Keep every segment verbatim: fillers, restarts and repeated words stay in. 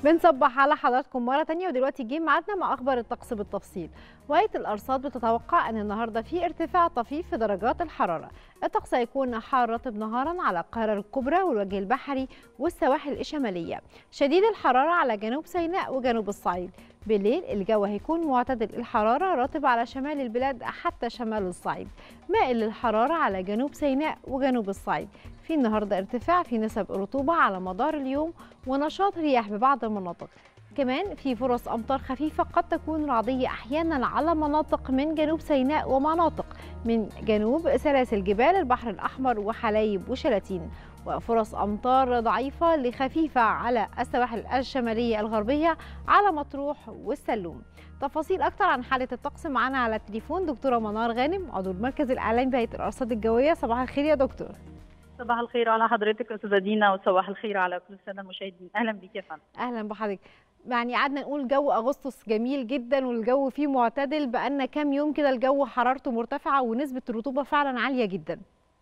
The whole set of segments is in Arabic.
بنصبح على حضراتكم مرة تانية، ودلوقتي جه ميعادنا مع أخبار الطقس بالتفصيل. وهيئة الأرصاد بتتوقع أن النهاردة في ارتفاع طفيف في درجات الحرارة. الطقس هيكون حار رطب نهارا على القاهرة الكبرى والوجه البحري والسواحل الشمالية، شديد الحرارة على جنوب سيناء وجنوب الصعيد. بالليل الجو هيكون معتدل الحرارة رطب على شمال البلاد حتى شمال الصعيد، مائل للحرارة على جنوب سيناء وجنوب الصعيد. في النهارده ارتفاع في نسب الرطوبة على مدار اليوم ونشاط رياح ببعض المناطق. كمان في فرص أمطار خفيفة قد تكون رعدية أحيانا على مناطق من جنوب سيناء ومناطق من جنوب سلاسل جبال البحر الأحمر وحلايب وشلاتين، وفرص أمطار ضعيفة لخفيفة على السواحل الشمالية الغربية على مطروح والسلوم. تفاصيل أكتر عن حالة الطقس معانا على التليفون دكتورة منار غانم، عضو المركز الإعلامي بهيئة الأرصاد الجوية. صباح الخير يا دكتور. صباح الخير على حضرتك استاذه دينا، وصباح الخير على كل الساده المشاهدين. اهلا بيك يا فندم. اهلا بحضرتك. يعني قعدنا نقول جو اغسطس جميل جدا والجو فيه معتدل، بقالنا كام يوم كده الجو حرارته مرتفعه ونسبه الرطوبه فعلا عاليه جدا.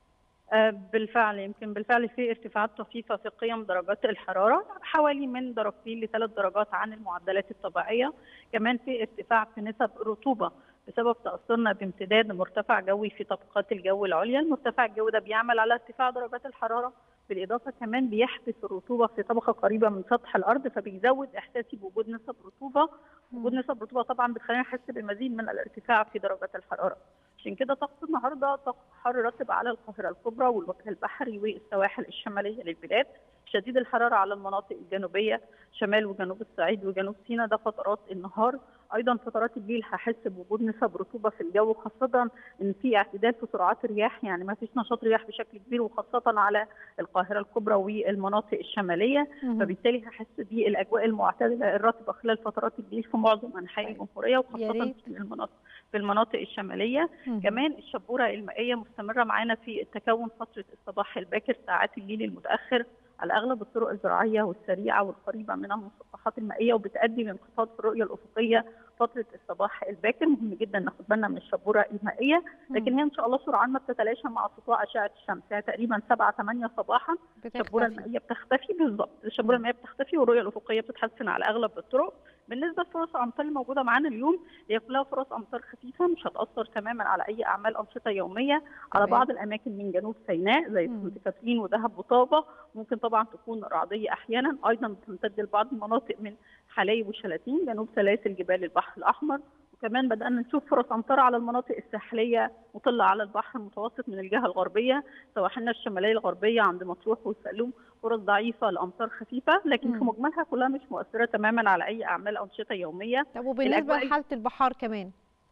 آه بالفعل، يمكن بالفعل في ارتفاعات طفيفه في قيم درجات الحراره، حوالي من درجتين لثلاث درجات عن المعدلات الطبيعيه. كمان في ارتفاع في نسب الرطوبه بسبب تأثرنا بامتداد مرتفع جوي في طبقات الجو العليا. المرتفع الجوي ده بيعمل على ارتفاع درجات الحرارة، بالإضافة كمان بيحبس الرطوبة في طبقة قريبة من سطح الأرض، فبيزود إحساسي بوجود نسب رطوبة. وجود نسب رطوبة طبعا بتخلينا نحس بالمزيد من الارتفاع في درجات الحرارة. عشان كده طقس النهارده طقس حر رطب على القاهرة الكبرى والوجه البحري والسواحل الشمالية للبلاد، شديد الحرارة على المناطق الجنوبية شمال وجنوب الصعيد وجنوب سيناء ده فترات النهار. ايضا فترات الليل هحس بوجود نسب رطوبه في الجو، خاصه ان في اعتدال في سرعات الرياح، يعني ما فيش نشاط رياح بشكل كبير، وخاصه على القاهره الكبرى والمناطق الشماليه. فبالتالي هحس بالاجواء المعتدله الرطبه خلال فترات الليل في معظم انحاء الجمهوريه، وخاصه في المناطق في المناطق الشماليه. مم. كمان الشبوره المائيه مستمره معانا في التكون فتره الصباح الباكر، ساعات الليل المتاخر على اغلب الطرق الزراعيه والسريعه والقريبه من المسطحات المائيه، وبتؤدي لانخفاض في الرؤيه الافقيه فتره الصباح الباكر. مهم جدا ناخد بالنا من الشبوره المائيه، لكن هي ان شاء الله سرعان ما بتتلاشى مع سطوع اشعه الشمس، يعني تقريبا سبعة ثمانية صباحا الشبوره المائيه بتختفي. بالظبط الشبوره المائيه بتختفي والرؤيه الافقيه بتتحسن على اغلب الطرق. بالنسبه لفرص الامطار الموجوده معانا اليوم، هي كلها فرص امطار خفيفه مش هتاثر تماما على اي اعمال انشطه يوميه على بعض الاماكن من جنوب سيناء زي سانت كاترين ودهب وطابه. ممكن طبعا تكون رعديه احيانا، ايضا بتمتد لبعض المناطق من حلايب وشلاتين جنوب سلاسل جبال البحر الاحمر. وكمان بدانا نشوف فرص امطار على المناطق الساحليه مطله على البحر المتوسط من الجهه الغربيه، سواحلنا الشماليه الغربيه عند مطروح والسلوم فرص ضعيفه لامطار خفيفه، لكن مم. في مجملها كلها مش مؤثره تماما على اي اعمال انشطه يوميه. طب وبالنسبه لحاله البحار كمان؟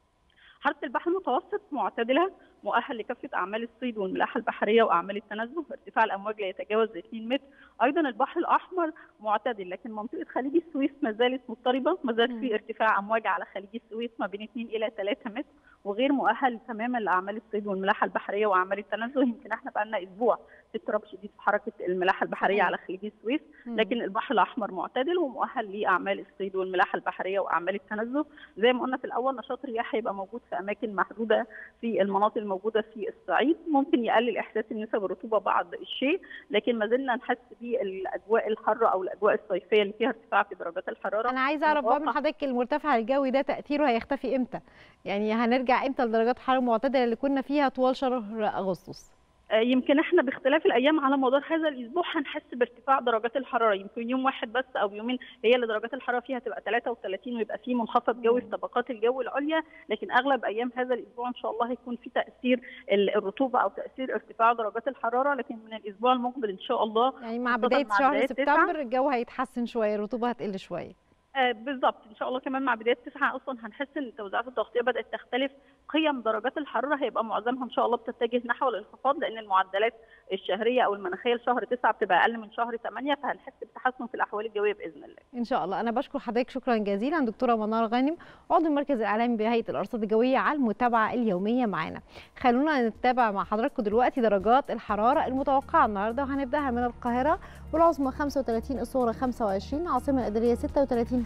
حالة البحر المتوسط معتدلة، مؤهل لكافة أعمال الصيد والملاحة البحرية وأعمال التنزه، ارتفاع الأمواج لا يتجاوز اثنين متر. أيضا البحر الأحمر معتدل، لكن منطقة خليج السويس ما زالت مضطربة، ما زال في ارتفاع أمواج على خليج السويس ما بين اثنين إلى ثلاثة متر، وغير مؤهل تماما لأعمال الصيد والملاحة البحرية وأعمال التنزه. يمكن احنا بقى لنا أسبوع في اضطراب شديد في حركة الملاحة البحرية على خليج السويس، لكن البحر الأحمر معتدل ومؤهل لأعمال الصيد والملاحة البحرية وأعمال التنزه. زي ما قلنا في الأول نشاط رياح هيبقى موجود في أماكن محدودة في المناطق الموجودة في الصعيد، ممكن يقلل إحساس نسب الرطوبة بعض الشيء، لكن ما زلنا نحس بالأجواء الحارة أو الأجواء الصيفية اللي فيها ارتفاع في درجات الحرارة. أنا عايزة أعرف بقى من حضرتك المرتفع الجوي ده تأثيره هيختفي إمتى؟ يعني هنرجع إمتى لدرجات الحرارة المعتدلة اللي كنا فيها طوال شهر أغسطس؟ يمكن احنا باختلاف الايام على مدار هذا الاسبوع هنحس بارتفاع درجات الحراره، يمكن يوم واحد بس او يومين هي اللي درجات الحراره فيها تبقى ثلاثة وثلاثين ويبقى في منخفض جوي في طبقات الجو العليا، لكن اغلب ايام هذا الاسبوع ان شاء الله هيكون في تاثير الرطوبه او تاثير ارتفاع درجات الحراره. لكن من الاسبوع المقبل ان شاء الله يعني مع بدايه مع شهر بداية سبتمبر الجو هيتحسن شويه، الرطوبه هتقل شويه. آه بالظبط ان شاء الله. كمان مع بدايه تسعة اصلا هنحس ان التوزيعات الضغطيه بدات تختلف، قيم درجات الحراره هيبقى معظمها ان شاء الله بتتجه نحو الانخفاض، لان المعدلات الشهريه او المناخيه لشهر تسعة بتبقى اقل من شهر ثمانية، فهنحس بتحسن في الاحوال الجويه باذن الله. ان شاء الله. انا بشكر حضرتك شكرا جزيلا دكتوره منار غانم، عضو المركز الاعلامي بهيئه الارصاد الجويه، على المتابعه اليوميه معانا. خلونا نتابع مع حضراتكم دلوقتي درجات الحراره المتوقعه النهارده، وهنبداها من القاهره والعظمى خمسة وثلاثين، الصغرى خمسة وعشرين، العاصمه الاداريه ستة وثلاثين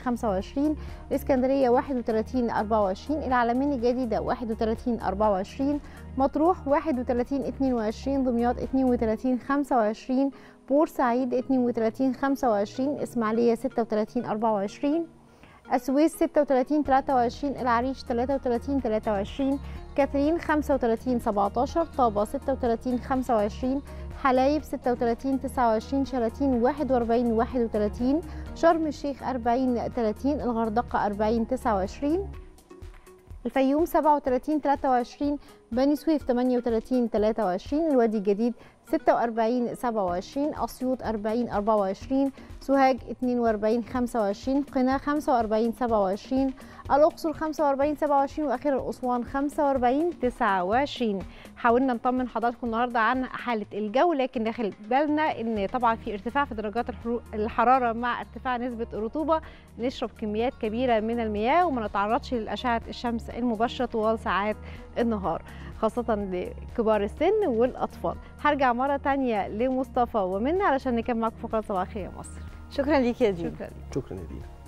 خمسة وعشرين، الإسكندرية واحد وثلاثين أربعة وعشرين، العلمين الجديدة واحد وثلاثين أربعة وعشرين، مطروح واحد وثلاثين اثنين وعشرين، دمياط اثنين وثلاثين خمسة وعشرين، بورسعيد اثنين وثلاثين خمسة وعشرين، إسماعيلية ستة وثلاثين أربعة وعشرين، السويس ستة وثلاثين ثلاثة وعشرين، العريش ثلاثة وثلاثين ثلاثة وعشرين، كاترين خمسة وثلاثين سبعة عشر، طابة ستة وثلاثين خمسة وعشرين، حلايب ستة وثلاثين تسعة وعشرين، شلاتين واحد وأربعين واحد وثلاثين، شرم الشيخ أربعين ثلاثين، الغردقة أربعين تسعة وعشرين، الفيوم سبعة وثلاثين ثلاثة وعشرين، بني سويف ثمانية وثلاثين ثلاثة وعشرين، الوادي الجديد ستة وأربعين سبعة وعشرين، أسيوط أربعين أربعة وعشرين، سوهاج اثنين وأربعين خمسة وعشرين، قنا خمسة وأربعين سبعة وعشرين، الأقصر خمسة وأربعين سبعة وعشرين، وأخيرا أسوان خمسة وأربعين تسعة وعشرين. حاولنا نطمن حضراتكم النهارده عن حالة الجو، لكن داخل بالنا إن طبعا في ارتفاع في درجات الحرارة مع ارتفاع نسبة الرطوبة، نشرب كميات كبيرة من المياه وما نتعرضش لأشعة الشمس المباشرة طوال ساعات النهار، خاصة لكبار السن والأطفال. هرجع مرة تانية لمصطفى ومنى علشان نكمل معاكم فقرة صباح الخير يا مصر. شكرا ليك يا دينا. شكرا. شكرا يا دينا.